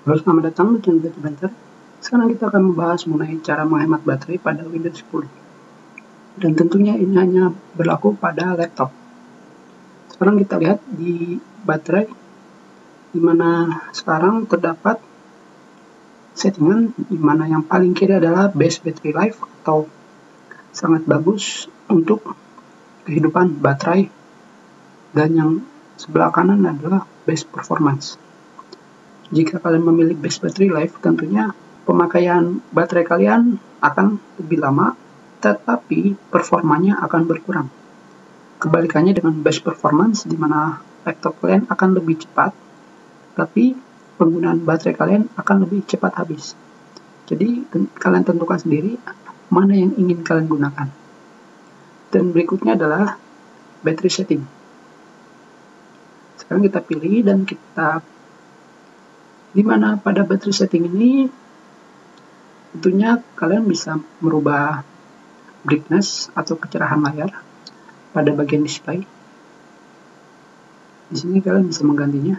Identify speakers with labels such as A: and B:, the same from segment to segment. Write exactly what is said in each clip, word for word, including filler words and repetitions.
A: Halo, selamat datang di channel Bentar. Sekarang kita akan membahas mengenai cara menghemat baterai pada Windows sepuluh. Dan tentunya ini hanya berlaku pada laptop. Sekarang kita lihat di baterai, di mana sekarang terdapat settingan di mana yang paling kiri adalah best battery life atau sangat bagus untuk kehidupan baterai, dan yang sebelah kanan adalah best performance. Jika kalian memilih best battery life, tentunya pemakaian baterai kalian akan lebih lama, tetapi performanya akan berkurang. Kebalikannya dengan best performance, di mana laptop kalian akan lebih cepat, tapi penggunaan baterai kalian akan lebih cepat habis. Jadi kalian tentukan sendiri mana yang ingin kalian gunakan. Dan berikutnya adalah battery setting. Sekarang kita pilih dan kita di mana pada battery setting ini tentunya kalian bisa merubah brightness atau kecerahan layar pada bagian display. Di sini kalian bisa menggantinya.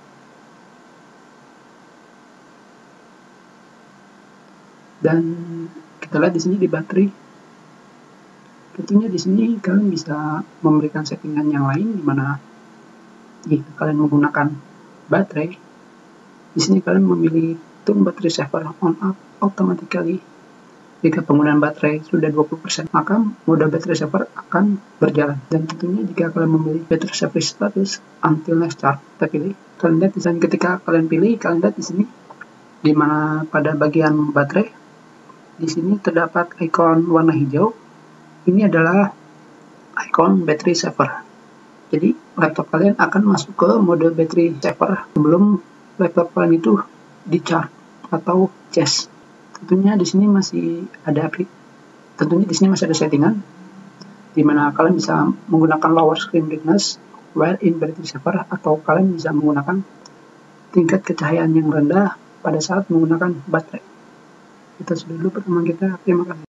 A: Dan kita lihat di sini di baterai. Tentunya di sini kalian bisa memberikan settingan yang lain, di mana jika kalian menggunakan baterai, di sini kalian memilih turn battery saver on up automatically. Jika penggunaan baterai sudah dua puluh persen, maka mode battery saver akan berjalan. Dan tentunya jika kalian memilih battery saver status until next charge, kita pilih. Kalian lihat di sini, ketika kalian pilih, kalian lihat di sini, di mana pada bagian baterai, di sini terdapat ikon warna hijau. Ini adalah ikon battery saver. Jadi laptop kalian akan masuk ke mode battery saver sebelum laptop kalian itu di charge atau cas. Tentunya di sini masih ada tentunya di sini masih ada settingan di mana kalian bisa menggunakan lower screen brightness while in battery saver, atau kalian bisa menggunakan tingkat kecahayaan yang rendah pada saat menggunakan baterai. Kita sudah dulu pertemuan kita. Terima kasih.